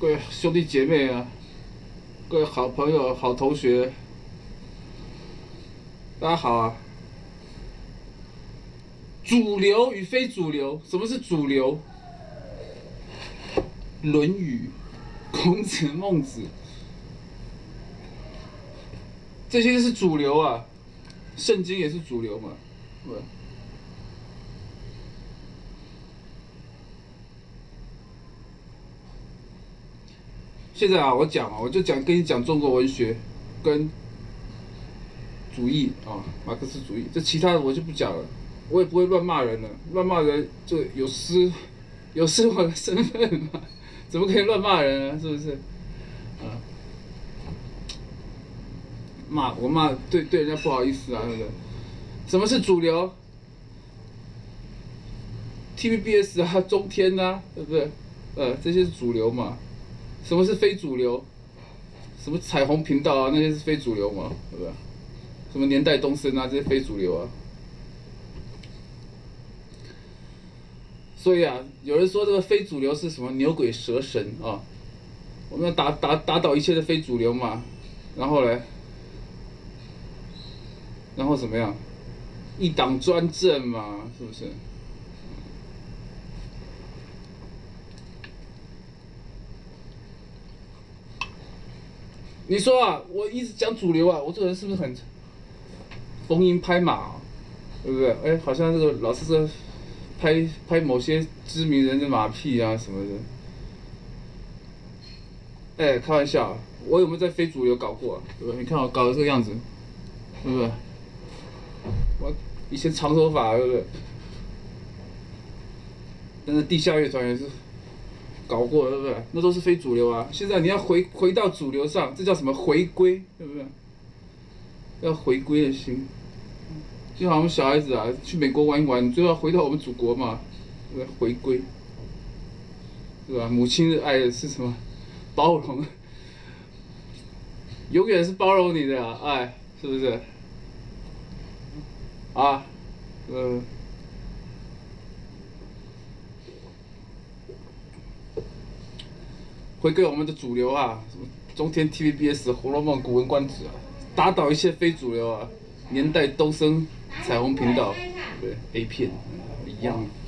各位兄弟姐妹啊，各位好朋友、好同学，大家好啊！主流与非主流，什么是主流？《论语》、孔子、孟子，这些是主流啊。圣经也是主流嘛，对吧？现在啊，我就跟你讲中国文学跟主义啊，马克思主义，这其他的我就不讲了，我也不会乱骂人了，乱骂人就有失我的身份嘛，怎么可以乱骂人啊？是不是？啊，我骂对人家不好意思啊，对不对？什么是主流？TVBS 啊，中天啊，对不对？这些是主流嘛。什么是非主流？什么彩虹频道啊，那些是非主流嘛，对不对？什么年代东升啊，这些非主流啊。所以啊，有人说这个非主流是什么牛鬼蛇神啊？我们要打倒一切的非主流嘛。然后嘞，然后怎么样？一党专政嘛，是不是？你说啊，我一直讲主流啊，我这个人是不是很逢迎拍马、啊，对不对？哎，好像这个老是在拍某些知名人的马屁啊什么的。哎，开玩笑，我有没有在非主流搞过、啊？对吧？你看我搞成这个样子，对不对？我以前长头发，对不对？但是地下乐团也是搞过，对不对？那都是非主流啊。现在你要回到主流上，这叫什么回归，对不对？要回归的心，就好像小孩子啊，去美国玩一玩，最后要回到我们祖国嘛，对不对？回归，对吧？母亲的爱的是什么？包容，永远是包容你的啊，爱，是不是？啊，回归我们的主流啊，什么中天 TVBS、红楼梦、古文观止啊，打倒一切非主流啊，年代东升、彩虹频道，对 A 片一样。